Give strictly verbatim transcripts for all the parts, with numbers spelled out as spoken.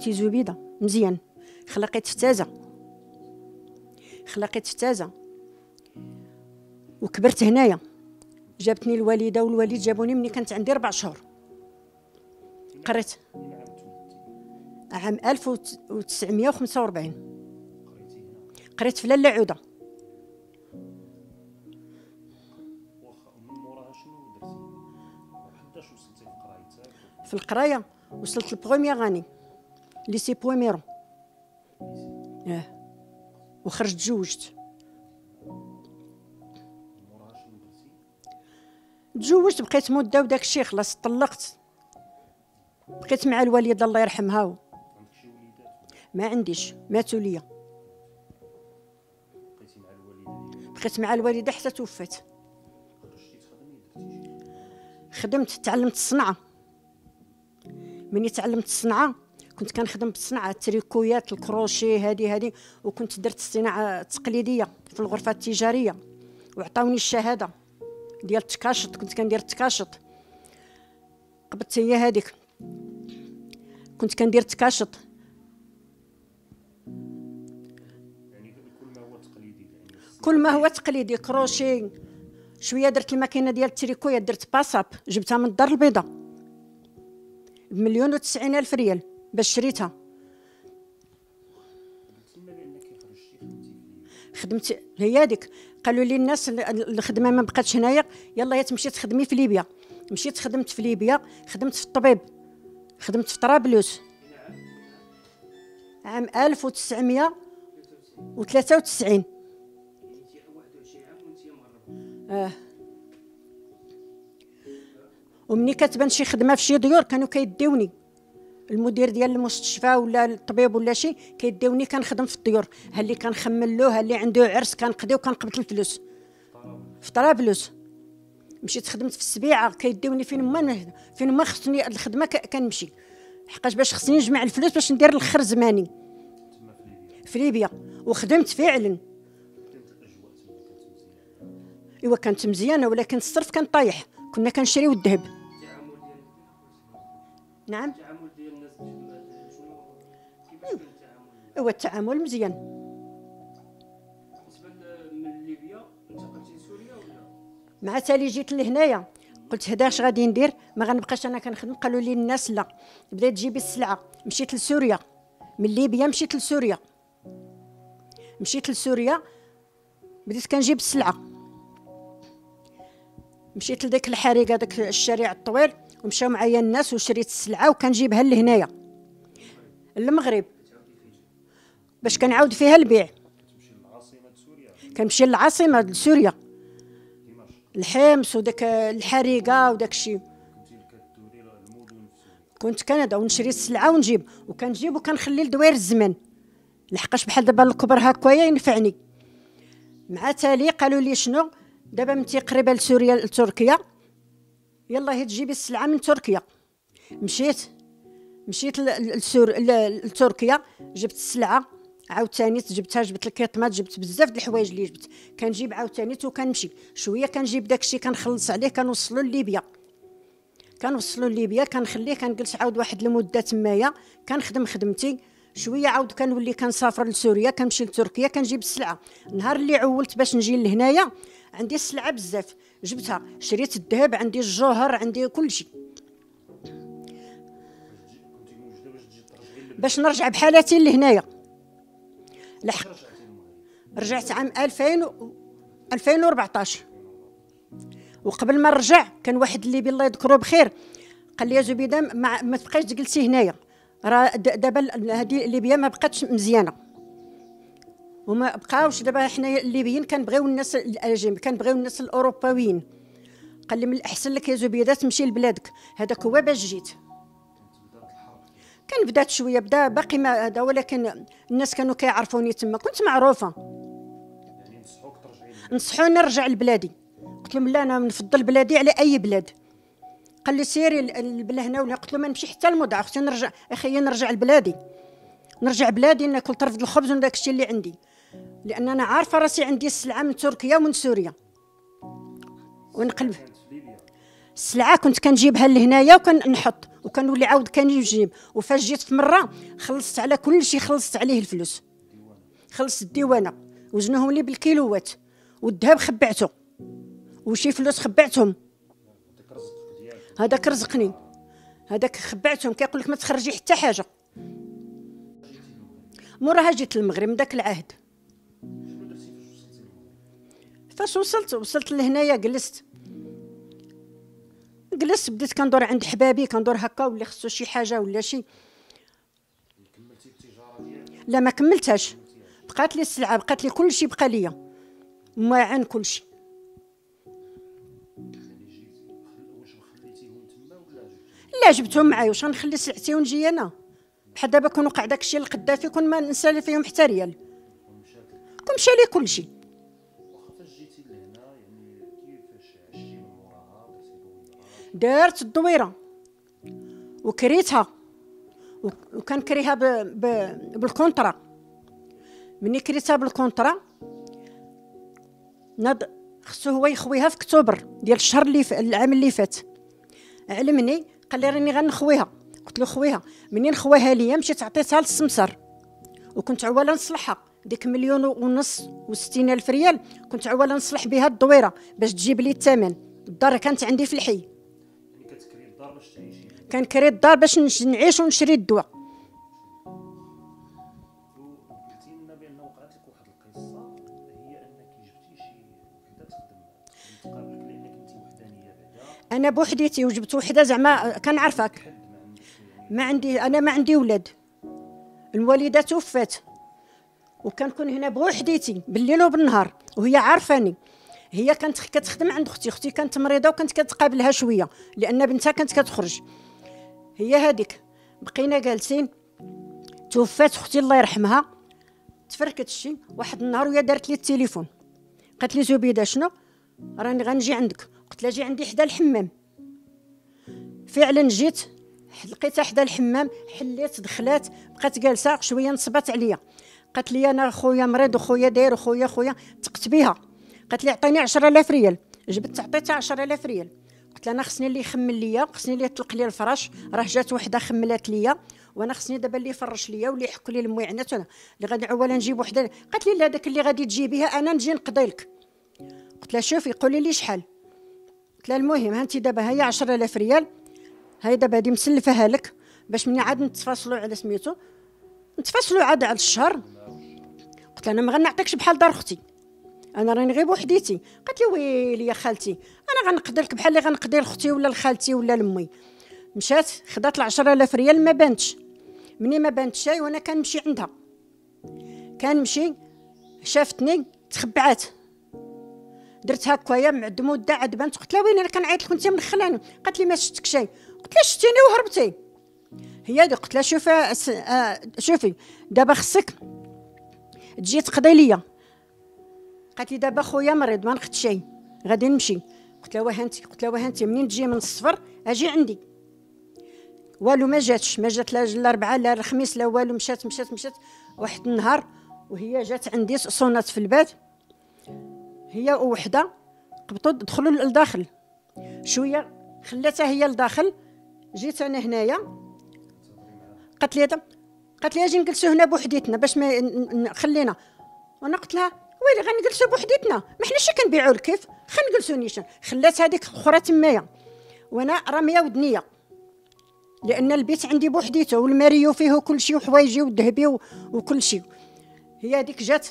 خوتي زبيده مزيان. خلقيت في تازه خلقيت في تازه وكبرت هنايا. جابتني الوالده والوالد جابوني ملي كانت عندي ربع شهور. قريت عام ألف وتسعمائة وخمسة وأربعين. قريت في لاله عوده. في القرايه وصلت للبروميير غاني ليسي بويميرو. اه وخرجت تزوجت. تزوجت بقيت مده وداك الشيء خلاص طلقت. بقيت مع الوالده الله يرحمها. ما عنديش، ماتوا ليا. بقيت مع الوالده حتى توفات. خدمت تعلمت الصنعه. مني تعلمت الصنعه كنت كنخدم بالصنعه، التريكويات الكروشي هذه هذه وكنت درت الصناعه التقليديه في الغرفه التجاريه وعطاوني الشهاده ديال التكاشط. كنت كندير التكاشط. قبضت هي هذيك كنت كندير التكاشط. يعني كل ما هو تقليدي كل ما هو تقليدي كروشي. شويه درت الماكينه ديال التريكويات، درت باساب جبتها من الدار البيضاء بمليون وتسعين الف ريال باش شريتها. خدمت هي هذيك. قالوا لي الناس الخدمه ما بقاتش هنايا، يلا يا تمشي تخدمي في ليبيا. مشيت خدمت في ليبيا، خدمت في الطبيب، خدمت في طرابلس عام ألف وتسعمائة وثلاثة وتسعين. اه ومني كتبان شي خدمه في شي ديور كانوا كيديوني المدير ديال المستشفى ولا الطبيب ولا شي كيديوني كنخدم في الديور. ها اللي كنخمل له، ها اللي عنده عرس كنقضي وكنقبض الفلوس. في طرابلس مشيت خدمت في السبيعه كيديوني فين ما فين ما خصني الخدمه كنمشي، حقاش باش خصني نجمع الفلوس باش ندير الاخر زماني في ليبيا. وخدمت فعلا. ايوا كانت مزيانه ولكن الصرف كان طايح. كنا كنشريو الذهب. نعم التعامل ديال الناس شنو كيفاش كان التعامل؟ ايوا التعامل مزيان. بالنسبه من ليبيا انتقلتي لسوريا ولا؟ مع تالي جيت لهنايا قلت هذا اش غادي ندير؟ ما غنبقاش انا كنخدم. قالوا لي الناس لا، بدات تجيبي السلعه. مشيت لسوريا. من ليبيا مشيت لسوريا. مشيت لسوريا بديت كنجيب السلعه. مشيت لديك الحريقه داك الشارع الطويل ومشاو معايا الناس وشريت السلعه وكنجيبها لهنايا المغرب باش كنعاود فيها البيع. كنمشي للعاصمه لسوريا الحمص وداك الحريقه وداك الشيء. كنت كندا ونشري السلعه ونجيب وكنجيب وكنخلي لدوير الزمن لحقاش بحال دابا الكبر هكايا ينفعني. مع تالي قالوا لي شنو دابا انت قريبه لسوريا لتركيا، يلا هي تجيبي السلعه من تركيا. مشيت مشيت لسور لتركيا جبت السلعه عاوتاني جبتها. جبت الكيطمات، جبت بزاف د الحوايج اللي جبت. كنجيب عاوتاني وكنمشي شويه كنجيب داكشي كنخلص عليه كنوصلو لليبيا. كنوصلو لليبيا كنخليه كنجلس عاود واحد المده تمايا كنخدم خدمتي شويه عاود كنولي كنسافر لسوريا كنمشي لتركيا كنجيب السلعه. النهار اللي عولت باش نجي لهنايا عندي السلعه بزاف جبتها، شريت الذهب، عندي الجوهر، عندي كل شيء باش نرجع بحالتي لهنايا. لحق رجعت عام ألفين ألفين وأربعطاش. وقبل ما نرجع كان واحد اللي بالله يذكره بخير قال لي يا زبيده ما, ما تبقايش تجلسي هنايا، راه دابا هذه ليبيا ما بقاتش مزيانه وما بقاوش. دابا حنا الليبيين كنبغيو الناس الاجانب، كنبغيو الناس الاوروبيين. قال لي من الاحسن لك يا زبيده تمشي لبلادك. هذاك هو باش جيت. كان بدات شويه بدا باقي ما هذا ولكن الناس كانوا كيعرفوني تما كنت معروفه. يعني نصحوك ترجعي نصحوني نرجع لبلادي. قلت لهم لا انا نفضل بلادي على اي بلاد. قال لي سيري لهنا ولا. قلت له ما نمشي حتى للموضع اختي نرجع اخي نرجع لبلادي. نرجع بلادي ناكل طرف الخبز وداك الشيء اللي عندي، لان انا عارفه راسي عندي السلعه من تركيا ومن سوريا ونقلب. السلعه كنت كنجيبها لهنايا وكنحط وكنولي عاود كنجيب. وفاش جيت في مره خلصت على كل شيء، خلصت عليه الفلوس، خلصت الديوانه وزنوهم لي بالكيلوات، والذهب خبعته وشي فلوس خبعتهم. هذاك رزقني، هذاك خبعتهم. كيقول لك ما تخرجي حتى حاجه. موراها جيت للمغرب من داك العهد. فاش وصلت وصلت لهنايا جلست جلست بديت كندور عند حبابي، كندور هكا واللي خصو شي حاجه ولا شي. كملتي التجاره ديالك؟ لا ما كملتهاش، بقات لي السلعه، بقات لي كل شيء، بقى ليا معن كل شيء. لا جبتهم معايا، واش غنخلي سلعتي ونجي انا؟ بحال دابا كون وقع داك الشيء لقدافي كون ما نسالي فيهم حتى ريال، كون مشى لي كل شيء. واخا فاش جيتي لهنا يعني كيفاش عشتي من موراها؟ دارت الدويره وكريتها، وكنكريها ب... ب... بالكونطرا. مني كريتها بالكونطرا ناض خصو هو يخويها في اكتوبر ديال الشهر اللي ف... العام اللي فات. علمني قال لي راني غنخويها. قلت له خويها. منين نخويها ليا مشيت عطيتها للسمسار، وكنت عواله نصلحها ديك مليون ونص وستين الف ريال. كنت عواله نصلح بها الدويره باش تجيب لي الثمن. الدار كانت عندي في الحي، يعني كتكري الدار باش تعيشي؟ كنكري الدار باش نعيش ونشري الدواء. وقلتي لنا بان وقعت لك واحد القصه، هي انك جبتي شي وحده تخدم تقابلك لانك انت وحدانيه بعدا. انا بوحديتي وجبت وحده زعما كنعرفك. ما عندي انا ما عندي ولاد، الوالده توفات وكنكون هنا بوحديتي بالليل وبالنهار، وهي عارفاني. هي كانت كتخدم عند اختي، اختي كانت مريضه وكانت كتقابلها شويه لان بنتها كانت كتخرج. هي هذيك بقينا جالسين، توفات اختي الله يرحمها. تفركت الشي واحد النهار وهي دارت لي التليفون، قالت لي زبيده شنو راني غنجي عندك. قلت لها جي عندي حدا الحمام. فعلا جيت لقيتها حدا الحمام، حليت دخلات بقات جالسه شويه، نصبت عليا. قالت لي انا خويا مريض وخويا داير وخويا خويا تقت بها. قالت لي عطيني عشرة آلاف ريال. جبت عطيتها عشرة آلاف ريال. قلت لها انا خصني اللي يخمل ليا، خصني اللي يطلق لي الفراش، راه جات وحده خملات ليا، وانا خصني دابا اللي يفرش ليا واللي يحك لي المويعنات انا اللي غادي عواله نجيب وحده. قالت لي لا داك اللي غادي تجيبيها انا نجي نقضي لك. قلت لها شوفي قولي لي شحال. قلت لها المهم ها انت دابا هي عشرة آلاف ريال، هاي دابا هادي مسلفاها لك باش مني عاد نتفاصلوا على سميتو، نتفاصلوا عاد على الشهر. قلت لها انا ما غنعطيكش بحال دار اختي، انا راني غير بوحديتي. قالت لي ويلي يا خالتي انا غنقدر لك بحال اللي غنقدر لختي ولا لخالتي ولا لامي. مشات خدات العشرة آلاف ريال، ما بانتش. مني ما بانتش هاي وانا كنمشي عندها، كنمشي شافتني تخبعات، درت هكايا مع مده عاد بانت. قلت لها وين انا كنعيط لك انت مدخلاني. قالت لي ما شفتك شي. قلت لها شتيني وهربتي. هي دي قلت لها شوفي آه شوفي دابا خصك تجي تقضي ليا. قالت لي دابا خويا مريض ما نخت شي غادي نمشي. قلت لها واه انت، قلت لها واه انت منين تجي من الصفر اجي عندي. والو ما جاتش، ما جات لا الاربعاء لا الخميس لا والو. مشات مشات مشات واحد النهار وهي جات عندي صونات في الباب، هي وحده قبطوا دخلوا لداخل شويه، خلاتها هي لداخل. جيت انا هنايا قالت لي قالت لي اجي نجلسوا هنا بوحديتنا باش ما خلينا. وانا قلت لها ويلي غنجلسوا بوحديتنا ما حناش كنبيعوا الكيف، خلينا نجلسوا نيشان. خلات هذيك اخرى تمايا وانا راميه ودنيه، لان البيت عندي بوحديته والماريو فيه كل شيء وحوايجي وذهبي وكل شيء. هي هذيك جات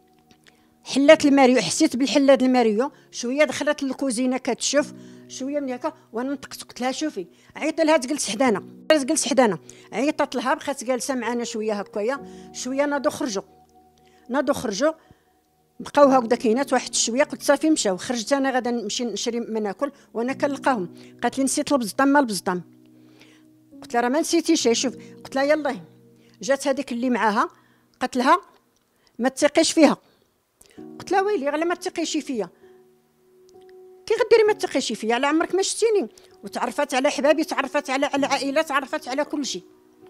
حلات الماريو، حسيت بالحله د الماريو شويه، دخلت للكوزينه كتشوف شويه من هكا وانا نطقت. قلت لها شوفي عيط لها تجلس حدانا، تجلس حدانا. عيطت لها بقات جالسه معنا شويه هكايا شويه. ناضوا خرجوا ناضوا خرجوا بقاو هكذا كاينات واحد شويه. قلت صافي مشاو. خرجت انا غادا نمشي نشري ما ناكل وانا كنلقاهم. قالت لي نسيت البزطام ما البزطام. قلت لها راه ما نسيتي شي. شوف قلت لها يلاه. جات هذيك اللي معاها قالت لها ما تثقيش فيها. قلت لها ويلي غير ما تثقيش فيا، كي غديري ما تثقيش فيا؟ على عمرك ما شتيني. وتعرفت على حبابي، تعرفت على على عائلات، تعرفت على كل شيء.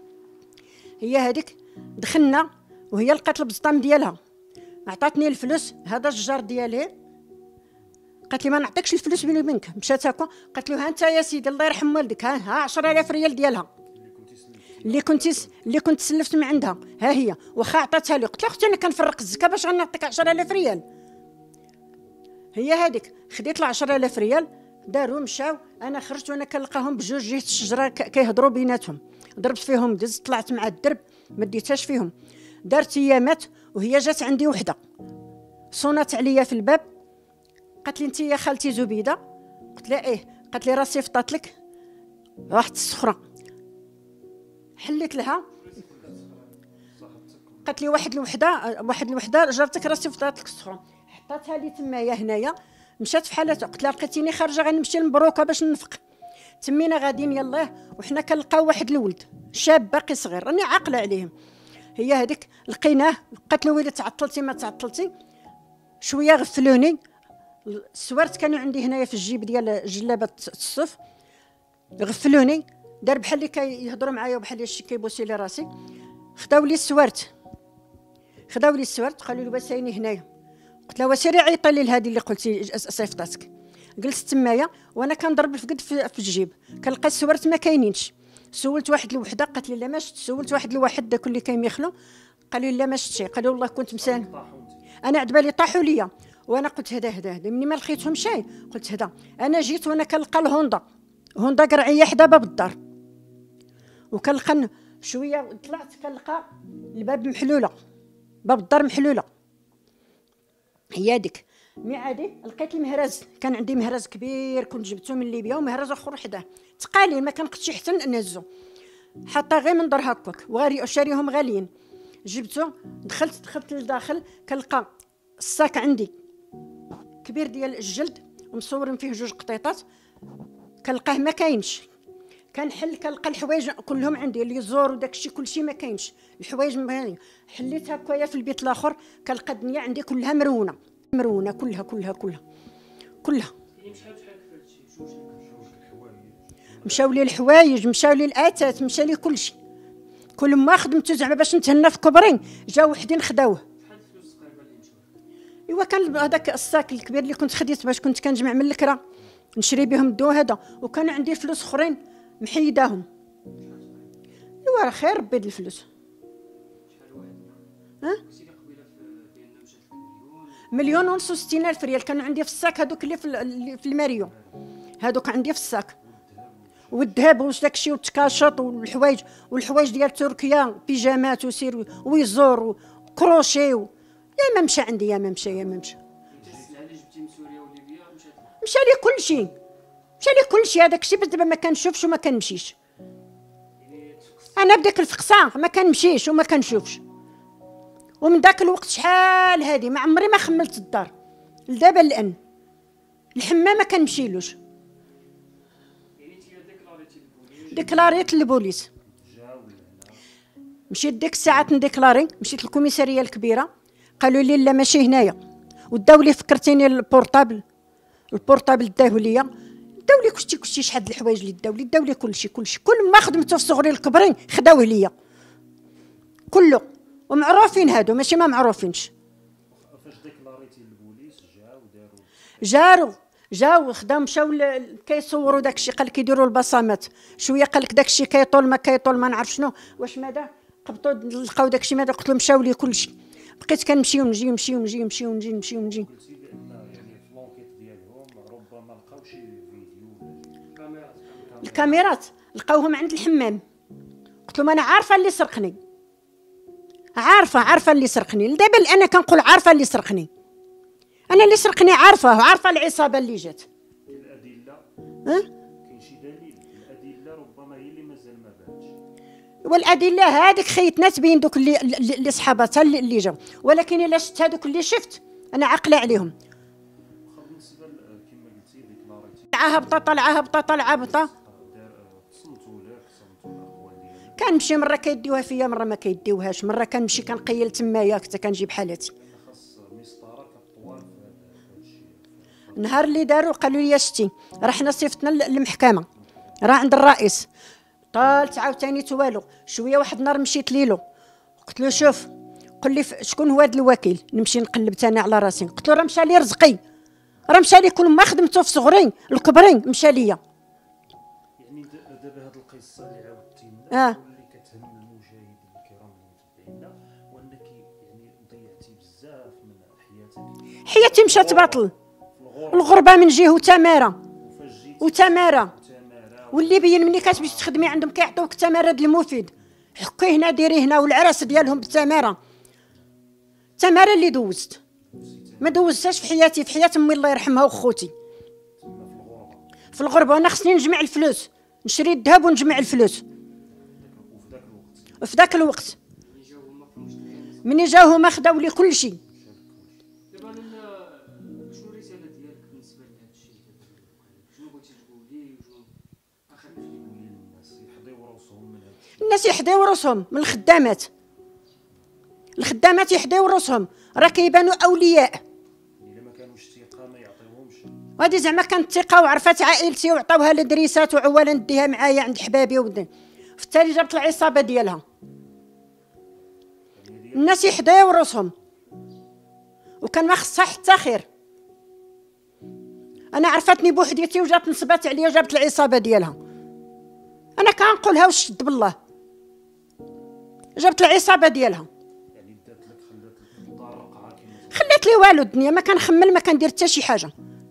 هي هذيك دخلنا وهي لقات البزطام ديالها، عطاتني الفلوس. هذا الجار ديالي قالت لي ما نعطيكش الفلوس بيني وبينك. مشات هكا قالت له ها انت يا سيدي الله يرحم والدك، ها ها عشرة آلاف ريال ديالها اللي كنتي اللي كنت سلفت من عندها، ها هي واخا عطاتها لي. قلت لها اختي انا كنفرق الزكاه باش غنعطيك عشرة آلاف ريال. هي هذيك خديت ل عشرة آلاف ريال، داروا مشاو، انا خرجت وانا كنلقاهم بجوج جهه الشجره كيهضروا بيناتهم. ضربت فيهم، دزت طلعت مع الدرب ما ديتهاش فيهم. دارت ايامات وهي جات عندي وحده صونات عليا في الباب، قالت لي انت يا خالتي زبيده؟ قلت لها ايه. قالت لي راسي فطات لك واحد السخره. حليت لها، قالت لي واحد الوحده واحد الوحده جارتك راسي فطات لك السخره. حطاتها لي تمايا هنايا، مشات في حالتها. قلت لها لقيتيني خارجه غنمشي لمبروكه باش ننفق. تمينا غاديين يلاه وحنا كنلقاو واحد الولد شاب باقي صغير، راني عاقله عليهم. هي هذيك لقيناه، قالت له ويلي تعطلتي ما تعطلتي. شويه غفلوني، السوارت كانوا عندي هنايا في الجيب ديال جلابه الصف، غفلوني. دار بحال اللي كيهضروا معايا وبحال اللي شي كيبوسي لي راسي. خداو لي السوارت خداو لي السوارت قالوا لي بسيني هنايا. قلت لها وسيري عيطي لي لهذه اللي قلتي صيفطاتك. جلست تمايا وانا كنضرب الفقد في, في الجيب، كنلقى السوارت ما كاينينش. سولت واحد الوحده قالت لي لا ما شفت. سولت واحد الواحد داك اللي كيميخلو قالوا لي لا ما شفتش. قالوا والله كنت مسان. انا عاد بالي طاحوا ليا وانا قلت هذا هذا هذا مني ما لقيتهم شي. قلت هذا انا جيت وانا كنلقى الهوندا هوندا قرعيه حدا باب الدار، وكنلقى شويه طلعت كنلقى الباب محلوله، باب الدار محلوله. هي ديك مي عادي لقيت المهرز، كان عندي مهرز كبير كنت جبته من ليبيا ومهرز اخر حداه تقاليل ما كنقدش حتى نهزو، حتى غير من دار هكاك وغالي شاريهم غاليين. جبته دخلت دخلت لداخل كنلقى الساك عندي كبير ديال الجلد ومصورين فيه جوج قطيطات، كنلقاه ما كاينش. كنحل كنلقى الحوايج كلهم عندي اللي زور وداكشي كلشي ما كاينش، الحوايج ما حليت هكايا في البيت الاخر كنلقى الدنيا عندي كلها مرونه مرونه كلها كلها كلها كلها. مشاو لي الحوايج، مشاو لي الاثاث، مشى لي كلشي، كل ما خدمته زعما باش نتهنى في كبرين جاو وحدين خداوه. ايوا كان هذاك الساك الكبير اللي كنت خديت باش كنت كنجمع من الكرا نشري بهم الدواء هذا، وكان عندي فلوس اخرين محيداهم. ايوا خير ربي د الفلوس. ها مليون ونص وستين الف ريال كانوا عندي في الساك، هذوك اللي في في الماريو هذوك عندي في الساك، والذهب واش داكشي والتكاشط والحوايج والحوايج ديال تركيا بيجامات وسير ويزور وكروشي و... يا ما مشى عندي يا ما مشى يا ما مشى. مشى لي كلشي مشى لي كلشي هذاك الشيء، بس دابا ما كنشوفش وما كنمشيش. انا بداك الفقصه ما كنمشيش وما كنشوفش، ومن ذاك الوقت شحال هادي ما عمري ما خملت الدار لدابا الان. الحمام ما كنمشيلوش. ديكلاريت للبوليس، مشيت ديك الساعات نديكلاري، مشيت للكوميساريه الكبيره قالوا لي لا ماشي هنايا، وداو لي فكرتيني البورطابل البورطابل داوه ليا، داو لي كلشي كلشي شحال د الحوايج اللي داو لي داو لي كلشي كلشي كل ما خدمته في صغري الكبرين خداوه ليا كله، ومعروفين هادو ماشي ما معروفينش. فاش ديكلاريتي للبوليس جاو داروا جارو جاو خداو مشاو كيصوروا داكشي، قال لك يديروا البصمات شويه، قال لك داكشي كيطول ما كيطول ما نعرف شنو واش ماذا، قبطوا لقاو داكشي ماذا، قلت لهم مشاو لي كلشي. بقيت كنمشي ونجي نمشي ونجي نمشي ونجي نمشي ونجي. قلتي بان يعني في لونكيت ديالهم ربما لقاو شي فيديو كاميرات الكاميرات لقاوهم عند الحمام. قلت لهم انا عارفه اللي سرقني، عارفه عارفه اللي سرقني، دابا انا كنقول عارفه اللي سرقني، انا اللي سرقني عارفه عارفه العصابه اللي جات. الادله ها كاين شي دليل؟ الادله ربما هي اللي مازال ما بانتش، والادله هذيك خيتنا تبين دوك اللي اللي صحاباتها اللي جاو، ولكن الا شفت هذوك اللي شفت انا عاقله عليهم. واخا بالنسبه كما قلتي ديكلاريتي طلعها هبطه طلعها هبطه طلعها هبطه، تصنتوا لك تصنتوا الاخوان ديالك، كنمشي مره كيديوها فيا مره ما كيديوهاش، مره كنمشي كنقيل تمايا حتى كنجيب حالتي. خاص مسطره كطوال في هذا الشيء. نهار اللي داروا قالوا لي شتي راه حنا صيفطنا للمحكمه راه عند الرئيس، طالت عاوتاني توالو شويه. واحد النهار مشيت ليلو قلت له شوف قل لي شكون هو هذا الوكيل، نمشي نقلب انا على راسي، قلت له راه مشى لي رزقي راه مشى لي كل ما خدمته في صغري الكبرين مشى ليا. يعني دابا هاد القصه اللي عاودتي لنا اه واللي كتهم المشاهدين الكرام المتابعين هو انك يعني ضيعتي بزاف من حياتك. حياتي مشات باطل، الغربه الغربه من جهه وتماره وفاش جيتي وتماره، تماره واللي بين ملي كتمشي تخدمي عندهم كيعطيوك التماره ديال المفيد، حكي هنا ديري هنا، والعرس ديالهم بالتماره. التماره اللي دوزت ما دوزتهاش في حياتي، في حياه امي الله يرحمها وخوتي تما في الغربه. في الغربه. انا خصني نجمع الفلوس، نشري الذهب ونجمع الفلوس. وفي ذاك الوقت وفي ذاك الوقت مني جاو هما خداو لي كل شيء. دابا شنو الرساله ديالك بالنسبه لهذا الشيء؟ شنو بغيتي تقولي وشنو اخر شيء تقولي للناس يحضيو راسهم من هذا الشيء؟ الناس يحديو راسهم من الخدامات، الخدامات يحديو راسهم، راه كيبانوا اولياء. الا ما كانوش ثقه ما يعطيوهمش. هادي زعما كانت ثقه وعرفات عائلتي وعطاوها لدريسات وعوالا نديها معايا عند حبابي ودن، في التالي جابت العصابه ديالها. الناس يحداو راسهم وكان ما خصها حتى خير. انا عرفتني بوحديتي وجات نصبات عليا وجابت العصابه ديالها. انا كنقولها وشد بالله، جابت العصابه ديالها. يعني دات لك خلات لك الدار رقعه كيما خلات لي والو الدنيا، ما كنخمل ما كندير حتى شي حاجه،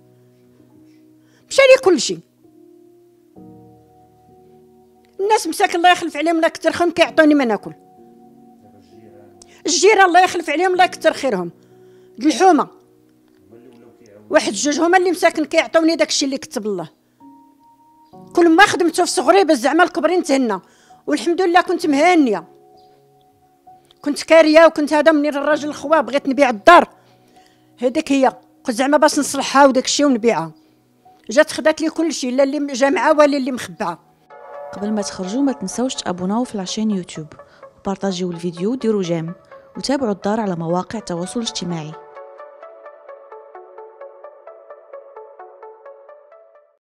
مشى لي كل شيء. الناس مساكن الله يخلف عليهم الله يكثر خيرهم كيعطوني ما ناكل. دابا الجيران الجيران الله يخلف عليهم الله يكثر خيرهم، د الحومه هما اللي ولاو كيعاونوا. واحد جوج هما اللي مساكن كيعطوني داكشي اللي كتب الله. كل ما خدمته في صغري باش زعما الكبرين تهنا، والحمد لله كنت مهانيه، كنت كاريه وكنت هذا منين الراجل الخوا بغيت نبيع الدار هذيك هي، قلت زعما باش نصلحها وداكشي ونبيعها. جات خدات لي كل شيء، لا اللي جامعه ولا اللي مخبعه. قبل ما تخرجوا ما تنسوش تابوناو في لاشين يوتيوب وبارطاجيو الفيديو وديروا جيم وتابعوا الدار على مواقع التواصل الاجتماعي.